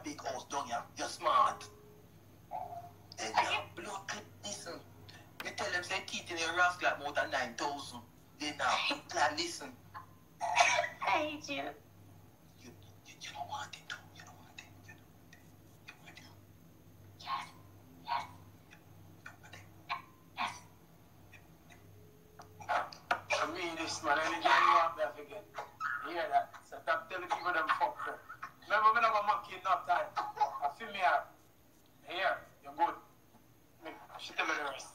big house down here. You're smart. And now, blood clip, listen. Me tell them, say, teeth in your rascal like more than 9,000. They now, like, listen. I hate you. You don't want it too. You don't want it. You want it. Yes. Yes. Yes. I mean this, man. Anything you want me to forget. You hear that? So stop telling people them fuck them. Remember, I'm not monkey enough time. I feel me out. Here, you're good. She tell me the rest.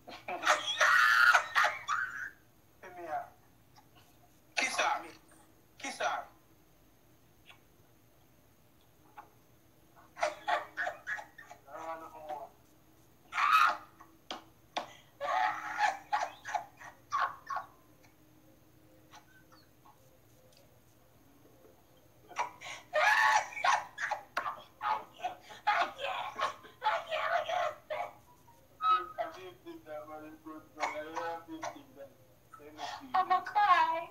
Feel me out. Kiss her. Kiss her. I'm gonna cry.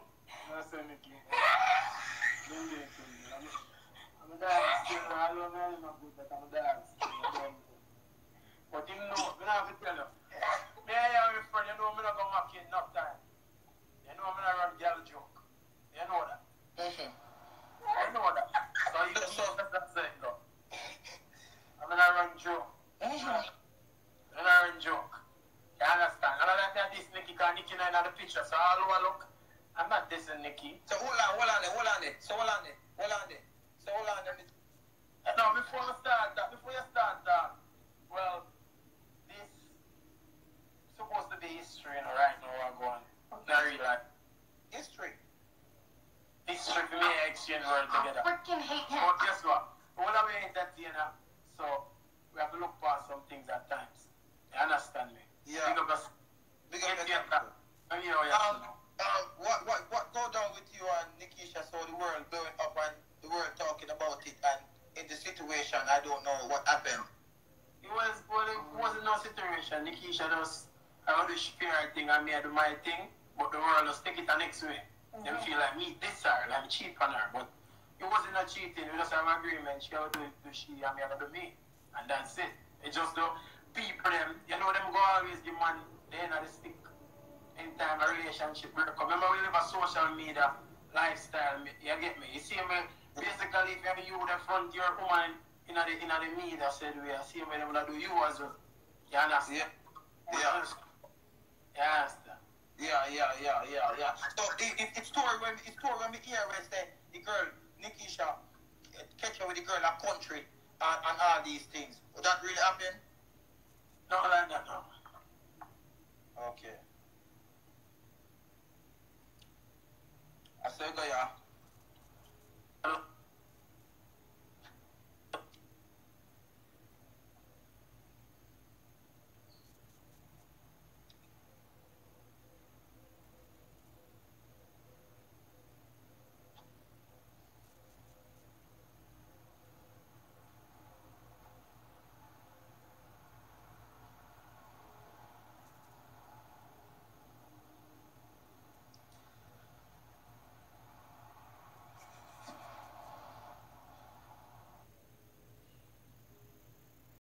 But you know, we don't have to tell you. Me and your friend, you know, I'm not going to mock you enough time. You know, I'm going to run girl joke. You know that. You know that. So you know that's it, though. I'm going to run joke. I'm going to run joke. You understand? I don't like that this Nikki, because Nikki not in the picture. So all over look, I'm not dissing Nikki. So hold on it. So hold on it. No, before you start that, well, this supposed to be history, you know, right now we're going. Not really like History. history for me and exchange word together. I freaking hate him. But guess what? All of we ain't that, you know, so we have to look past some things at times. You understand me? Yeah. Big up us. Big up Yeah, yourself. you know, you have to know. What go down with you and Nikisha? So the world blowing up and the world talking about it, and in the situation, I don't know what happened. It wasn't no situation. Nikisha just, I want to share her thing and me I do my thing, but the world just take it the next way. They feel like me diss her, like cheat on her, but it wasn't a cheating. We just have an agreement. She have to do she and me have to do me, and that's it. It's just the people them, you know, them go always give man the end of the stick. Anytime a relationship break up. Remember, we live a social media lifestyle. You get me? You see me, basically, if you the front your woman in the media said we are seeing me, them do you as well. You understand? Yeah. Yeah. So it's story when we hear when say the girl Nikisha catch her with the girl at country and all these things. Would that really happen? Not like that, no. Okay. I say go, yeah.